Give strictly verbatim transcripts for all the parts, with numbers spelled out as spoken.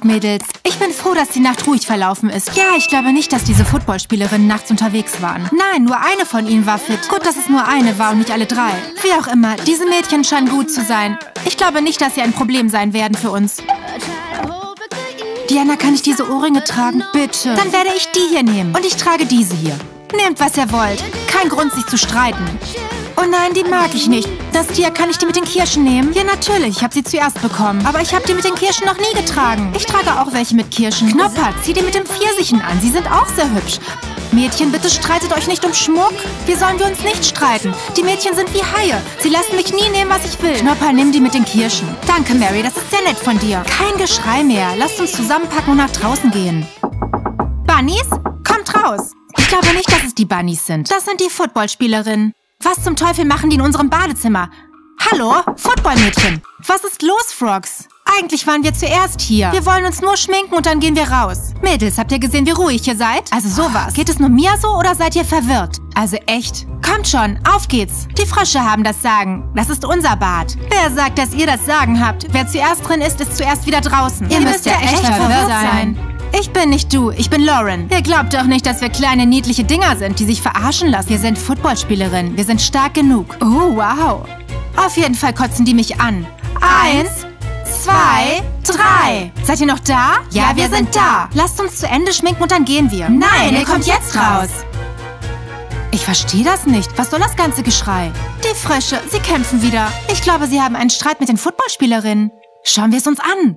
gut, Mädels. Ich bin froh, dass die Nacht ruhig verlaufen ist. Ja, ich glaube nicht, dass diese Footballspielerinnen nachts unterwegs waren. Nein, nur eine von ihnen war fit. Gut, dass es nur eine war und nicht alle drei. Wie auch immer, diese Mädchen scheinen gut zu sein. Ich glaube nicht, dass sie ein Problem sein werden für uns. Diana, kann ich diese Ohrringe tragen? Bitte. Dann werde ich die hier nehmen. Und ich trage diese hier. Nehmt, was ihr wollt. Kein Grund, sich zu streiten. Oh nein, die mag ich nicht. Das Tier, kann ich die mit den Kirschen nehmen? Ja, natürlich. Ich habe sie zuerst bekommen. Aber ich habe die mit den Kirschen noch nie getragen. Ich trage auch welche mit Kirschen. Knopper, zieh die mit den Pfirsichen an. Sie sind auch sehr hübsch. Mädchen, bitte streitet euch nicht um Schmuck. Wie sollen wir uns nicht streiten? Die Mädchen sind wie Haie. Sie lassen mich nie nehmen, was ich will. Knopper, nimm die mit den Kirschen. Danke, Mary. Das ist sehr nett von dir. Kein Geschrei mehr. Lasst uns zusammenpacken und nach draußen gehen. Bunnies? Kommt raus. Ich glaube nicht, dass es die Bunnies sind. Das sind die Footballspielerinnen. Was zum Teufel machen die in unserem Badezimmer? Hallo? Footballmädchen. Was ist los, Frogs? Eigentlich waren wir zuerst hier. Wir wollen uns nur schminken und dann gehen wir raus. Mädels, habt ihr gesehen, wie ruhig ihr seid? Also sowas. Geht es nur mir so oder seid ihr verwirrt? Also echt? Kommt schon, auf geht's. Die Frösche haben das Sagen. Das ist unser Bad. Wer sagt, dass ihr das Sagen habt? Wer zuerst drin ist, ist zuerst wieder draußen. Ihr, ihr müsst ja echt verwirrt sein. Ich bin nicht du, ich bin Lauren. Ihr glaubt doch nicht, dass wir kleine, niedliche Dinger sind, die sich verarschen lassen. Wir sind Footballspielerinnen. Wir sind stark genug. Oh, wow. Auf jeden Fall kotzen die mich an. Eins, zwei, drei. Seid ihr noch da? Ja, ja wir, wir sind da. Lasst uns zu Ende schminken und dann gehen wir. Nein, Nein ihr kommt jetzt raus. Ich verstehe das nicht. Was soll das ganze Geschrei? Die Frösche, sie kämpfen wieder. Ich glaube, sie haben einen Streit mit den Footballspielerinnen. Schauen wir es uns an.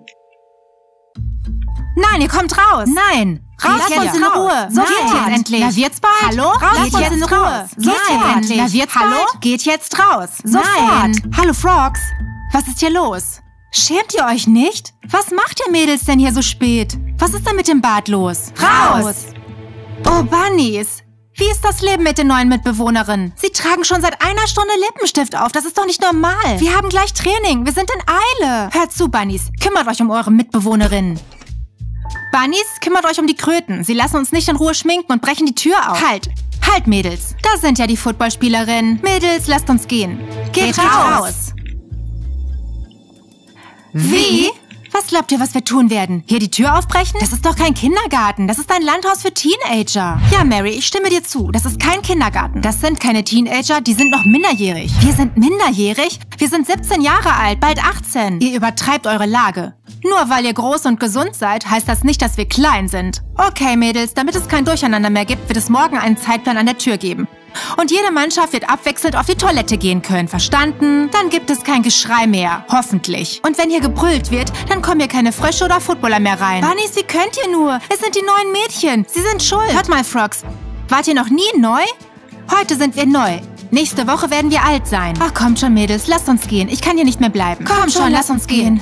Nein, ihr kommt raus. Nein. Raus Lass uns in Ruhe. So geht jetzt endlich. Na, wird's bald? Hallo? Raus geht jetzt in Ruhe. So geht endlich. Na, wird's Hallo? Bald? Geht jetzt raus. Sofort. Nein. Hallo, Frogs. Was ist hier los? Schämt ihr euch nicht? Was macht ihr Mädels denn hier so spät? Was ist denn mit dem Bad los? Raus. Oh, Bunnies. Wie ist das Leben mit den neuen Mitbewohnerinnen? Sie tragen schon seit einer Stunde Lippenstift auf. Das ist doch nicht normal. Wir haben gleich Training. Wir sind in Eile. Hört zu, Bunnies. Kümmert euch um eure Mitbewohnerinnen. Bunnies, kümmert euch um die Kröten. Sie lassen uns nicht in Ruhe schminken und brechen die Tür auf. Halt, halt, Mädels. Da sind ja die Footballspielerinnen. Mädels, lasst uns gehen. Geht, Geht raus. raus. Wie? Was glaubt ihr, was wir tun werden? Hier die Tür aufbrechen? Das ist doch kein Kindergarten. Das ist ein Landhaus für Teenager. Ja, Mary, ich stimme dir zu. Das ist kein Kindergarten. Das sind keine Teenager, die sind noch minderjährig. Wir sind minderjährig? Wir sind siebzehn Jahre alt, bald achtzehn. Ihr übertreibt eure Lage. Nur weil ihr groß und gesund seid, heißt das nicht, dass wir klein sind. Okay, Mädels, damit es kein Durcheinander mehr gibt, wird es morgen einen Zeitplan an der Tür geben. Und jede Mannschaft wird abwechselnd auf die Toilette gehen können. Verstanden? Dann gibt es kein Geschrei mehr. Hoffentlich. Und wenn hier gebrüllt wird, dann kommen hier keine Frösche oder Footballer mehr rein. Bunnies, wie könnt ihr nur? Es sind die neuen Mädchen. Sie sind schuld. Hört mal, Frogs. Wart ihr noch nie neu? Heute sind wir neu. Nächste Woche werden wir alt sein. Ach, kommt schon, Mädels. Lasst uns gehen. Ich kann hier nicht mehr bleiben. Komm, Komm schon, schon, lass uns gehen.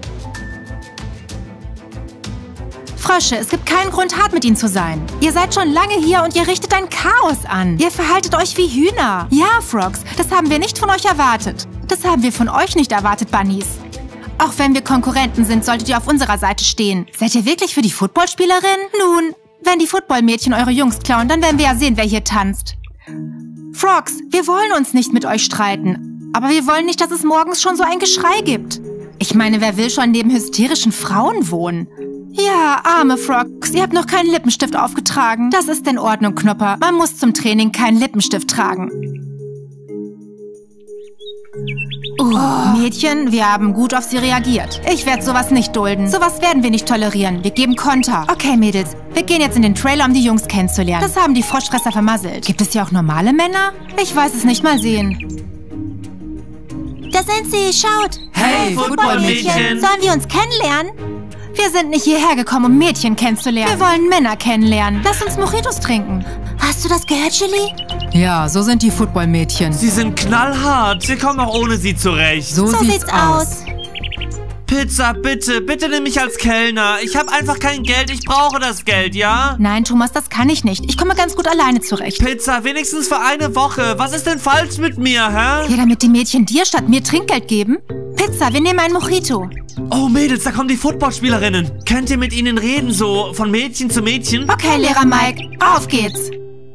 Frösche, es gibt keinen Grund, hart mit ihnen zu sein. Ihr seid schon lange hier und ihr richtet ein Chaos an. Ihr verhaltet euch wie Hühner. Ja, Frogs, das haben wir nicht von euch erwartet. Das haben wir von euch nicht erwartet, Bunnies. Auch wenn wir Konkurrenten sind, solltet ihr auf unserer Seite stehen. Seid ihr wirklich für die Footballspielerin? Nun, wenn die Footballmädchen eure Jungs klauen, dann werden wir ja sehen, wer hier tanzt. Frogs, wir wollen uns nicht mit euch streiten. Aber wir wollen nicht, dass es morgens schon so ein Geschrei gibt. Ich meine, wer will schon neben hysterischen Frauen wohnen? Ja, arme Frogs, ihr habt noch keinen Lippenstift aufgetragen. Das ist in Ordnung, Knopper. Man muss zum Training keinen Lippenstift tragen. Oh, Mädchen, wir haben gut auf sie reagiert. Ich werde sowas nicht dulden. Sowas werden wir nicht tolerieren. Wir geben Konter. Okay, Mädels, wir gehen jetzt in den Trailer, um die Jungs kennenzulernen. Das haben die Froschfresser vermasselt. Gibt es hier auch normale Männer? Ich weiß es nicht, mal sehen. Da sind sie, schaut. Hey, Footballmädchen. Sollen wir uns kennenlernen? Wir sind nicht hierher gekommen, um Mädchen kennenzulernen. Wir wollen Männer kennenlernen. Lass uns Mojitos trinken. Hast du das gehört, Chili? Ja, so sind die Footballmädchen. Sie sind knallhart. Wir kommen auch ohne sie zurecht. So, so sieht's, sieht's aus. Pizza, bitte, bitte nimm mich als Kellner. Ich habe einfach kein Geld. Ich brauche das Geld, ja? Nein, Thomas, das kann ich nicht. Ich komme ganz gut alleine zurecht. Pizza, wenigstens für eine Woche. Was ist denn falsch mit mir, hä? Ja, damit die Mädchen dir statt mir Trinkgeld geben? Pizza, wir nehmen einen Mojito. Oh, Mädels, da kommen die Footballspielerinnen. Könnt ihr mit ihnen reden, so von Mädchen zu Mädchen? Okay, Lehrer Mike, auf geht's.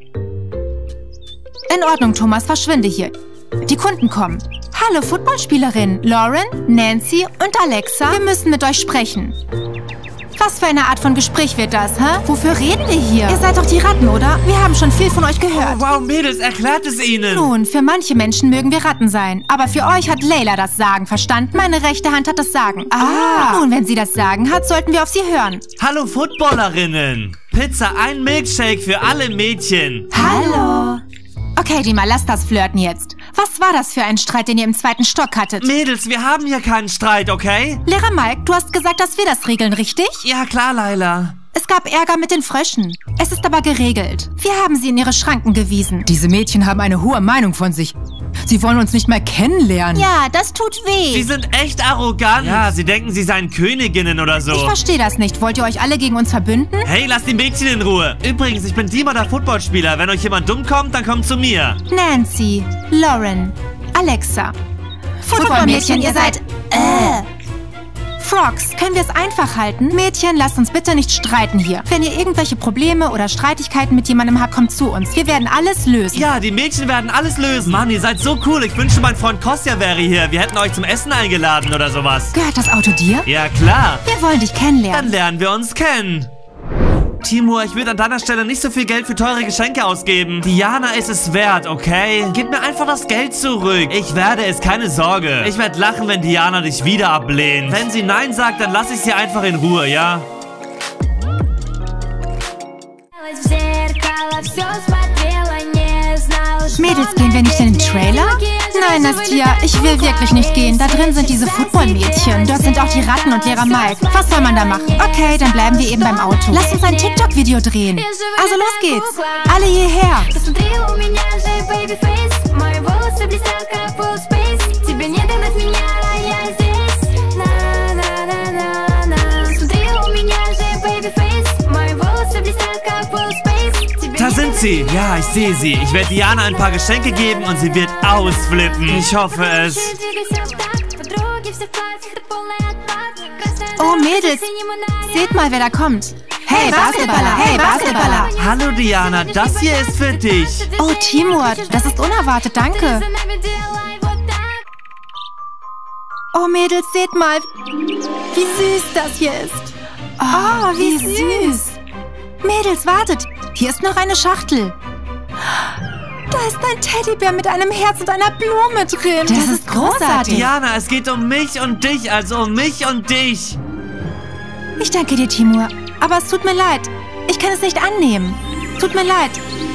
In Ordnung, Thomas, verschwinde hier. Die Kunden kommen. Hallo, Footballspielerin. Lauren, Nancy und Alexa. Wir müssen mit euch sprechen. Was Was für eine Art von Gespräch wird das, hä? Wofür reden wir hier? Ihr seid doch die Ratten, oder? Wir haben schon viel von euch gehört. Oh, wow, Mädels, erklärt es ihnen. Nun, für manche Menschen mögen wir Ratten sein. Aber für euch hat Layla das Sagen verstanden. Meine rechte Hand hat das Sagen. Ah. Nun, wenn sie das Sagen hat, sollten wir auf sie hören. Hallo, Footballerinnen. Pizza, ein Milkshake für alle Mädchen. Hallo. Okay, Dima, lass das Flirten jetzt. Was war das für ein Streit, den ihr im zweiten Stock hattet? Mädels, wir haben hier keinen Streit, okay? Lehrer Mike, du hast gesagt, dass wir das regeln, richtig? Ja, klar, Layla. Es gab Ärger mit den Fröschen. Es ist aber geregelt. Wir haben sie in ihre Schranken gewiesen. Diese Mädchen haben eine hohe Meinung von sich. Sie wollen uns nicht mehr kennenlernen. Ja, das tut weh. Sie sind echt arrogant. Ja, sie denken, sie seien Königinnen oder so. Ich verstehe das nicht. Wollt ihr euch alle gegen uns verbünden? Hey, lasst die Mädchen in Ruhe. Übrigens, ich bin Dima, der Footballspieler. Wenn euch jemand dumm kommt, dann kommt zu mir. Nancy, Lauren, Alexa. Footballmädchen, ihr seid... Äh... Frogs, können wir es einfach halten? Mädchen, lasst uns bitte nicht streiten hier. Wenn ihr irgendwelche Probleme oder Streitigkeiten mit jemandem habt, kommt zu uns. Wir werden alles lösen. Ja, die Mädchen werden alles lösen. Mann, ihr seid so cool. Ich wünschte, mein Freund Kostja wäre hier. Wir hätten euch zum Essen eingeladen oder sowas. Gehört das Auto dir? Ja, klar. Wir wollen dich kennenlernen. Dann lernen wir uns kennen. Timur, ich würde an deiner Stelle nicht so viel Geld für teure Geschenke ausgeben. Diana ist es wert, okay? Gib mir einfach das Geld zurück. Ich werde es, keine Sorge. Ich werde lachen, wenn Diana dich wieder ablehnt. Wenn sie Nein sagt, dann lasse ich sie einfach in Ruhe, ja? Mädels, gehen wir nicht in den Trailer? Nein, Nastia, ich will wirklich nicht gehen. Da drin sind diese Footballmädchen. Dort sind auch die Ratten und Lehrer Mike. Was soll man da machen? Okay, dann bleiben wir eben beim Auto. Lass uns ein TikTok-Video drehen. Also los geht's. Alle hierher. Da sind sie. Ja, ich sehe sie. Ich werde Diana ein paar Geschenke geben und sie wird ausflippen. Ich hoffe es. Oh, Mädels. Seht mal, wer da kommt. Hey, Basketballer. Hey, Basketballer. Hallo, Diana. Das hier ist für dich. Oh, Timur. Das ist unerwartet. Danke. Oh, Mädels, seht mal, wie süß das hier ist. Oh, wie süß. Mädels, wartet. Hier ist noch eine Schachtel. Da ist ein Teddybär mit einem Herz und einer Blume drin. Das, das ist großartig. Diana, es geht um mich und dich, also um mich und dich. Ich danke dir, Timur. Aber es tut mir leid. Ich kann es nicht annehmen. Tut mir leid.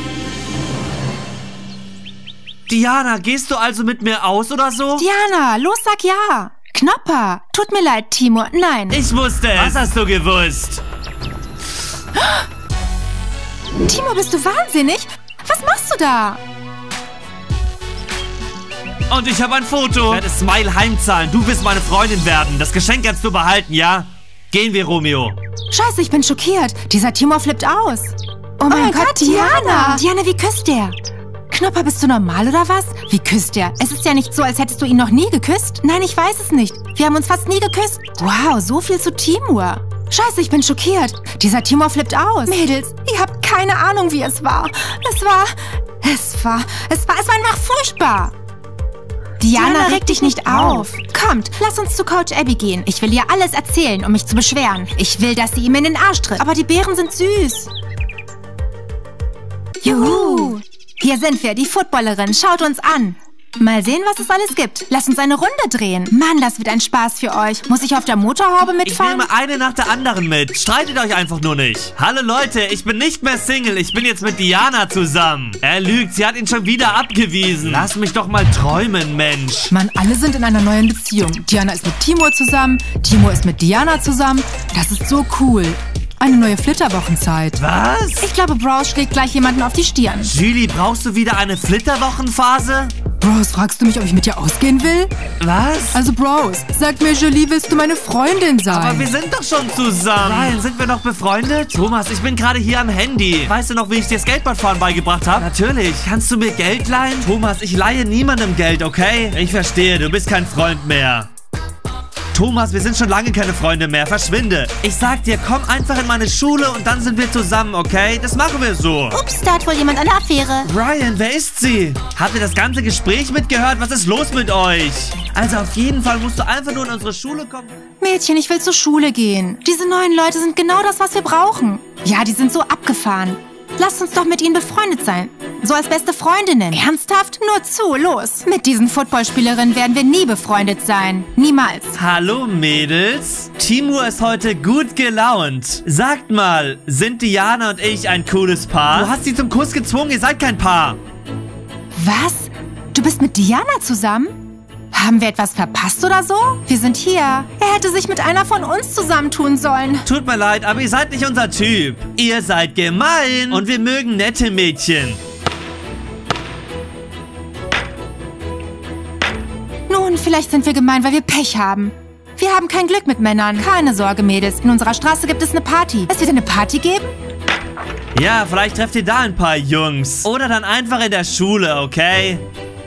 Diana, gehst du also mit mir aus oder so? Diana, los, sag ja. Knopper. Tut mir leid, Timur. Nein. Ich wusste es. Was hast du gewusst? Timur, bist du wahnsinnig? Was machst du da? Und ich habe ein Foto. Ich werde Smile heimzahlen. Du wirst meine Freundin werden. Das Geschenk kannst du behalten, ja? Gehen wir, Romeo. Scheiße, ich bin schockiert. Dieser Timur flippt aus. Oh mein, oh mein Gott, Gott, Diana. Diana, wie küsst der? Knopper, bist du normal oder was? Wie küsst der? Es ist ja nicht so, als hättest du ihn noch nie geküsst. Nein, ich weiß es nicht. Wir haben uns fast nie geküsst. Wow, so viel zu Timur. Scheiße, ich bin schockiert. Dieser Timur flippt aus. Mädels, ihr habt keine Ahnung, wie es war. Es war... Es war... Es war... Es war einfach furchtbar. Diana, Diana reg dich nicht auf. Kommt, lass uns zu Coach Abby gehen. Ich will ihr alles erzählen, um mich zu beschweren. Ich will, dass sie ihm in den Arsch tritt. Aber die Beeren sind süß. Juhu. Hier sind wir, die Footballerin. Schaut uns an. Mal sehen, was es alles gibt. Lass uns eine Runde drehen. Mann, das wird ein Spaß für euch. Muss ich auf der Motorhaube mitfahren? Ich nehme eine nach der anderen mit. Streitet euch einfach nur nicht. Hallo Leute, ich bin nicht mehr Single. Ich bin jetzt mit Diana zusammen. Er lügt, sie hat ihn schon wieder abgewiesen. Lass mich doch mal träumen, Mensch. Mann, alle sind in einer neuen Beziehung. Diana ist mit Timur zusammen, Timur ist mit Diana zusammen. Das ist so cool. Eine neue Flitterwochenzeit. Was? Ich glaube, Bros schlägt gleich jemanden auf die Stirn. Julie, brauchst du wieder eine Flitterwochenphase? Bros, fragst du mich, ob ich mit dir ausgehen will? Was? Also Bros, sag mir, Julie, willst du meine Freundin sein? Aber wir sind doch schon zusammen. Nein, sind wir noch befreundet? Thomas, ich bin gerade hier am Handy. Weißt du noch, wie ich dir Skateboardfahren beigebracht habe? Natürlich. Kannst du mir Geld leihen? Thomas, ich leihe niemandem Geld, okay? Ich verstehe, du bist kein Freund mehr. Thomas, wir sind schon lange keine Freunde mehr. Verschwinde. Ich sag dir, komm einfach in meine Schule und dann sind wir zusammen, okay? Das machen wir so. Ups, da hat wohl jemand eine Affäre. Ryan, wer ist sie? Habt ihr das ganze Gespräch mitgehört? Was ist los mit euch? Also auf jeden Fall musst du einfach nur in unsere Schule kommen. Mädchen, ich will zur Schule gehen. Diese neuen Leute sind genau das, was wir brauchen. Ja, die sind so abgefahren. Lasst uns doch mit ihnen befreundet sein. So als beste Freundinnen. Ernsthaft? Nur zu, los. Mit diesen Footballspielerinnen werden wir nie befreundet sein. Niemals. Hallo Mädels. Timur ist heute gut gelaunt. Sagt mal, sind Diana und ich ein cooles Paar? Du hast sie zum Kuss gezwungen, ihr seid kein Paar. Was? Du bist mit Diana zusammen? Haben wir etwas verpasst oder so? Wir sind hier. Er hätte sich mit einer von uns zusammentun sollen. Tut mir leid, aber ihr seid nicht unser Typ. Ihr seid gemein und wir mögen nette Mädchen. Nun, vielleicht sind wir gemein, weil wir Pech haben. Wir haben kein Glück mit Männern. Keine Sorge, Mädels. In unserer Straße gibt es eine Party. Es wird eine Party geben? Ja, vielleicht trefft ihr da ein paar Jungs. Oder dann einfach in der Schule, okay?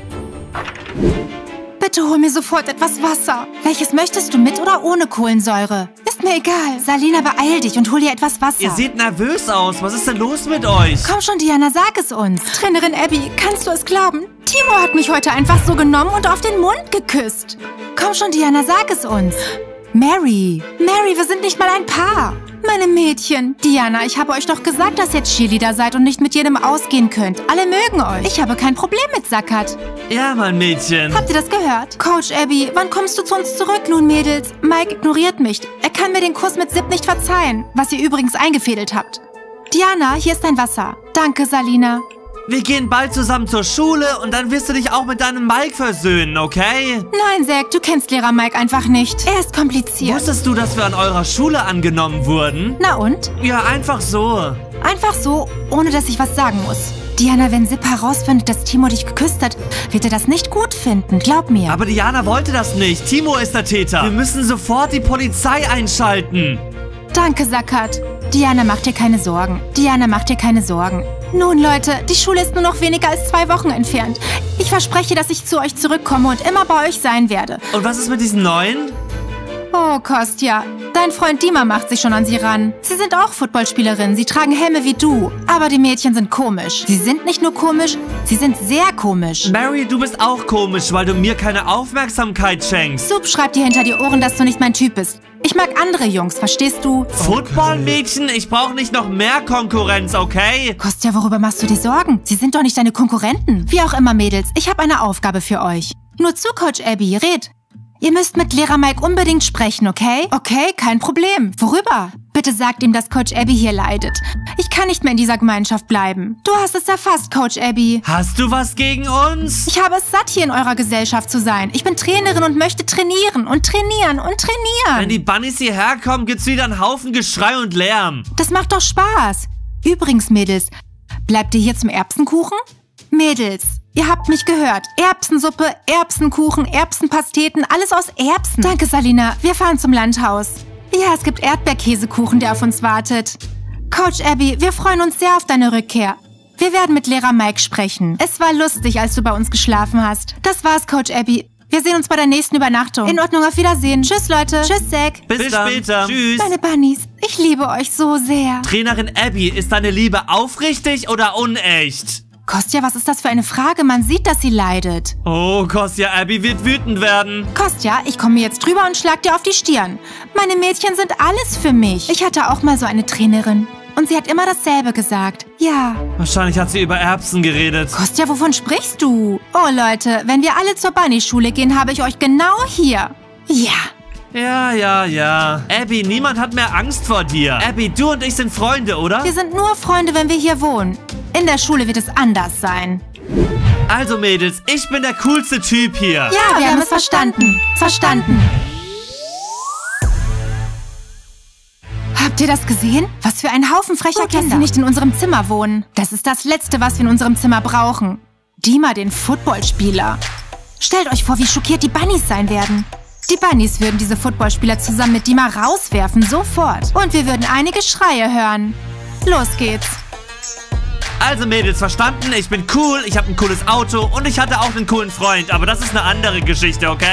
Bitte hol mir sofort etwas Wasser. Welches möchtest du, mit oder ohne Kohlensäure? Ist mir egal. Salina, beeil dich und hol dir etwas Wasser. Ihr seht nervös aus. Was ist denn los mit euch? Komm schon, Diana, sag es uns. Trainerin Abby, kannst du es glauben? Timur hat mich heute einfach so genommen und auf den Mund geküsst. Komm schon, Diana, sag es uns. Mary. Mary, wir sind nicht mal ein Paar. Meine Mädchen. Diana, ich habe euch doch gesagt, dass ihr Cheerleader seid und nicht mit jedem ausgehen könnt. Alle mögen euch. Ich habe kein Problem mit Sackert. Ja, mein Mädchen. Habt ihr das gehört? Coach Abby, wann kommst du zu uns zurück nun, Mädels? Mike ignoriert mich. Er kann mir den Kuss mit Sip nicht verzeihen, was ihr übrigens eingefädelt habt. Diana, hier ist dein Wasser. Danke, Salina. Wir gehen bald zusammen zur Schule und dann wirst du dich auch mit deinem Mike versöhnen, okay? Nein, Zack, du kennst Lehrer Mike einfach nicht. Er ist kompliziert. Wusstest du, dass wir an eurer Schule angenommen wurden? Na und? Ja, einfach so. Einfach so, ohne dass ich was sagen muss. Diana, wenn Sip herausfindet, dass Timur dich geküsst hat, wird er das nicht gut finden, glaub mir. Aber Diana wollte das nicht. Timur ist der Täter. Wir müssen sofort die Polizei einschalten. Danke, Sackert. Diana, mach dir keine Sorgen. Diana, mach dir keine Sorgen. Nun, Leute, die Schule ist nur noch weniger als zwei Wochen entfernt. Ich verspreche, dass ich zu euch zurückkomme und immer bei euch sein werde. Und was ist mit diesen Neuen? Oh, Kostja, dein Freund Dima macht sich schon an sie ran. Sie sind auch Footballspielerinnen, sie tragen Helme wie du. Aber die Mädchen sind komisch. Sie sind nicht nur komisch, sie sind sehr komisch. Mary, du bist auch komisch, weil du mir keine Aufmerksamkeit schenkst. Sub schreibt dir hinter die Ohren, dass du nicht mein Typ bist. Ich mag andere Jungs, verstehst du? Footballmädchen, ich brauche nicht noch mehr Konkurrenz, okay? Kostja, worüber machst du dir Sorgen? Sie sind doch nicht deine Konkurrenten. Wie auch immer, Mädels, ich habe eine Aufgabe für euch. Nur zu, Coach Abby, red. Ihr müsst mit Lehrer Mike unbedingt sprechen, okay? Okay, kein Problem. Worüber? Bitte sagt ihm, dass Coach Abby hier leidet. Ich kann nicht mehr in dieser Gemeinschaft bleiben. Du hast es erfasst, Coach Abby. Hast du was gegen uns? Ich habe es satt, hier in eurer Gesellschaft zu sein. Ich bin Trainerin und möchte trainieren und trainieren und trainieren. Wenn die Bunnies hierher kommen, gibt's wieder einen Haufen Geschrei und Lärm. Das macht doch Spaß. Übrigens, Mädels, bleibt ihr hier zum Erbsenkuchen? Mädels, ihr habt mich gehört. Erbsensuppe, Erbsenkuchen, Erbsenpasteten, alles aus Erbsen. Danke, Salina. Wir fahren zum Landhaus. Ja, es gibt Erdbeerkäsekuchen, der auf uns wartet. Coach Abby, wir freuen uns sehr auf deine Rückkehr. Wir werden mit Lehrer Mike sprechen. Es war lustig, als du bei uns geschlafen hast. Das war's, Coach Abby. Wir sehen uns bei der nächsten Übernachtung. In Ordnung, auf Wiedersehen. Tschüss, Leute. Tschüss, Zack. Bis, Bis später. Tschüss. Meine Bunnies, ich liebe euch so sehr. Trainerin Abby, ist deine Liebe aufrichtig oder unecht? Kostja, was ist das für eine Frage? Man sieht, dass sie leidet. Oh, Kostja, Abby wird wütend werden. Kostja, ich komme jetzt drüber und schlag dir auf die Stirn. Meine Mädchen sind alles für mich. Ich hatte auch mal so eine Trainerin. Und sie hat immer dasselbe gesagt. Ja. Wahrscheinlich hat sie über Erbsen geredet. Kostja, wovon sprichst du? Oh, Leute, wenn wir alle zur Bunny-Schule gehen, habe ich euch genau hier. Ja. Ja, ja, ja. Abby, niemand hat mehr Angst vor dir. Abby, du und ich sind Freunde, oder? Wir sind nur Freunde, wenn wir hier wohnen. In der Schule wird es anders sein. Also, Mädels, ich bin der coolste Typ hier. Ja, wir, wir haben es verstanden. Verstanden. Habt ihr das gesehen? Was für ein Haufen frecher Kinder, dass sie nicht in unserem Zimmer wohnen. Das ist das Letzte, was wir in unserem Zimmer brauchen. Dima, den Footballspieler. Stellt euch vor, wie schockiert die Bunnies sein werden. Die Bunnies würden diese Footballspieler zusammen mit Dima rauswerfen, sofort. Und wir würden einige Schreie hören. Los geht's. Also Mädels, verstanden? Ich bin cool, ich habe ein cooles Auto und ich hatte auch einen coolen Freund. Aber das ist eine andere Geschichte, okay?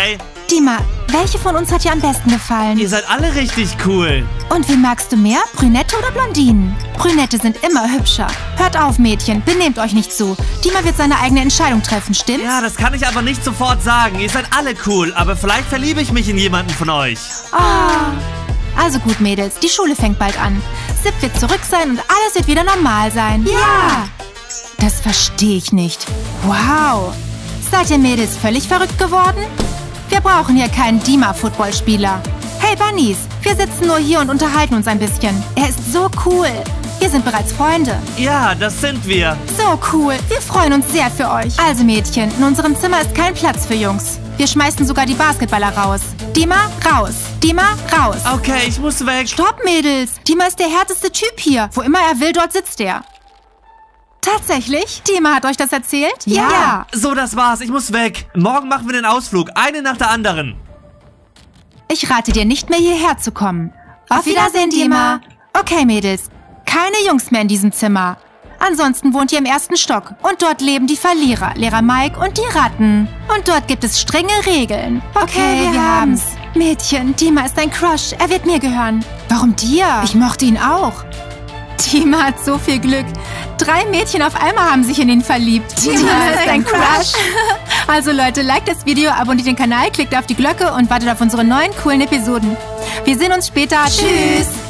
Dima, welche von uns hat dir am besten gefallen? Ihr seid alle richtig cool. Und wen magst du mehr? Brünette oder Blondinen? Brünette sind immer hübscher. Hört auf, Mädchen, benehmt euch nicht so. Dima wird seine eigene Entscheidung treffen, stimmt's? Ja, das kann ich aber nicht sofort sagen. Ihr seid alle cool, aber vielleicht verliebe ich mich in jemanden von euch. Oh. Also gut, Mädels, die Schule fängt bald an. Sip wird zurück sein und alles wird wieder normal sein. Ja! Das verstehe ich nicht. Wow! Seid ihr Mädels völlig verrückt geworden? Wir brauchen hier keinen Dima-Footballspieler. Hey Bunnies, wir sitzen nur hier und unterhalten uns ein bisschen. Er ist so cool. Wir sind bereits Freunde. Ja, das sind wir. So cool. Wir freuen uns sehr für euch. Also Mädchen, in unserem Zimmer ist kein Platz für Jungs. Wir schmeißen sogar die Basketballer raus. Dima, raus. Dima, raus. Okay, ich muss weg. Stopp, Mädels. Dima ist der härteste Typ hier. Wo immer er will, dort sitzt er. Tatsächlich? Dima hat euch das erzählt? Ja. ja. So, das war's. Ich muss weg. Morgen machen wir den Ausflug. Eine nach der anderen. Ich rate dir nicht mehr hierher zu kommen. Auf Wiedersehen, Dima. Okay, Mädels. Keine Jungs mehr in diesem Zimmer. Ansonsten wohnt ihr im ersten Stock. Und dort leben die Verlierer, Lehrer Mike und die Ratten. Und dort gibt es strenge Regeln. Okay, okay wir, wir haben's. Mädchen, Dima ist ein Crush. Er wird mir gehören. Warum dir? Ich mochte ihn auch. Dima hat so viel Glück. Drei Mädchen auf einmal haben sich in ihn verliebt. Dima, Dima ist ein Crush. Also Leute, liked das Video, abonniert den Kanal, klickt auf die Glocke und wartet auf unsere neuen coolen Episoden. Wir sehen uns später. Tschüss.